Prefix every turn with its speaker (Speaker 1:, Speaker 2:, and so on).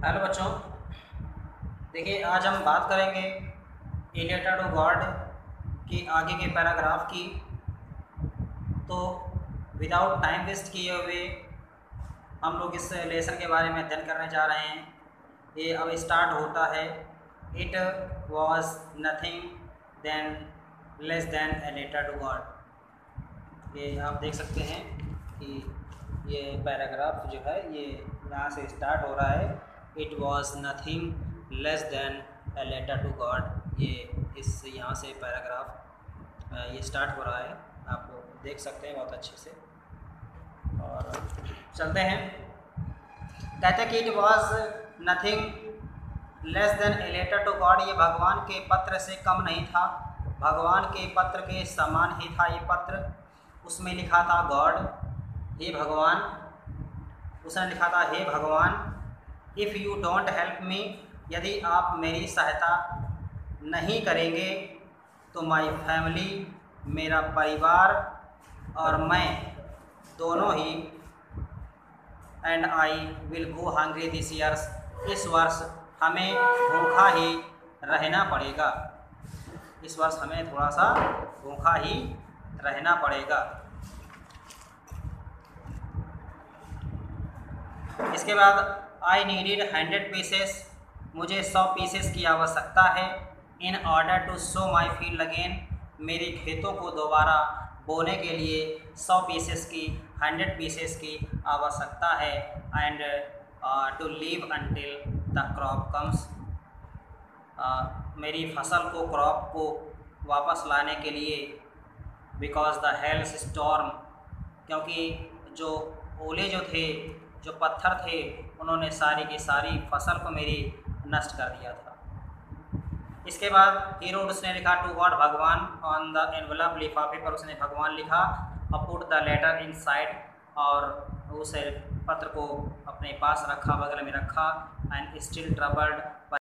Speaker 1: Hello बच्चों, देखिए आज हम बात करेंगे ए लेटर टू गॉड के आगे के पैराग्राफ की। तो विदाउट टाइम वेस्ट किए हुए हम लोग इस लेसन के बारे में अध्ययन करने जा रहे हैं। ये अब स्टार्ट होता है। It was nothing then less than a letter to God. ये आप देख सकते हैं कि ये पैराग्राफ जो है ये यहाँ से स्टार्ट हो रहा है। It was nothing less than a letter to God. ये इस यहाँ से पैराग्राफ ये स्टार्ट हो रहा है, आप देख सकते हैं बहुत अच्छे से। और चलते हैं। कहते हैं कि it was nothing less than a letter to God. ये भगवान के पत्र से कम नहीं था, भगवान के पत्र के समान ही था ये पत्र। उसमें लिखा था गॉड, हे भगवान। उसने लिखा था हे भगवान, if you don't help me, यदि आप मेरी सहायता नहीं करेंगे तो माई फैमिली, मेरा परिवार और मैं दोनों ही, and I will go hungry this years, इस वर्ष हमें भूखा ही रहना पड़ेगा। इस वर्ष हमें थोड़ा सा भूखा ही रहना पड़ेगा। इसके बाद आई नीडेड 100 पीसेस, मुझे 100 पीसेस की आवश्यकता है। In order to sow my field again, मेरे खेतों को दोबारा बोने के लिए 100 पीसेस की 100 पीसेस की आवश्यकता है। And to live until the crop comes, मेरी फसल को, क्रॉप को वापस लाने के लिए। बिकॉज द हेल्स स्टॉर्म, क्योंकि जो ओले जो थे, जो पत्थर थे, उन्होंने सारी की सारी फसल को मेरी नष्ट कर दिया था। इसके बाद हीरो उसने लिखा टू गॉड, भगवान। ऑन द एनवलप, लिफाफे पर उसने भगवान लिखा। और put the letter inside, और उस पत्र को अपने पास रखा, बगल में रखा। And still troubled,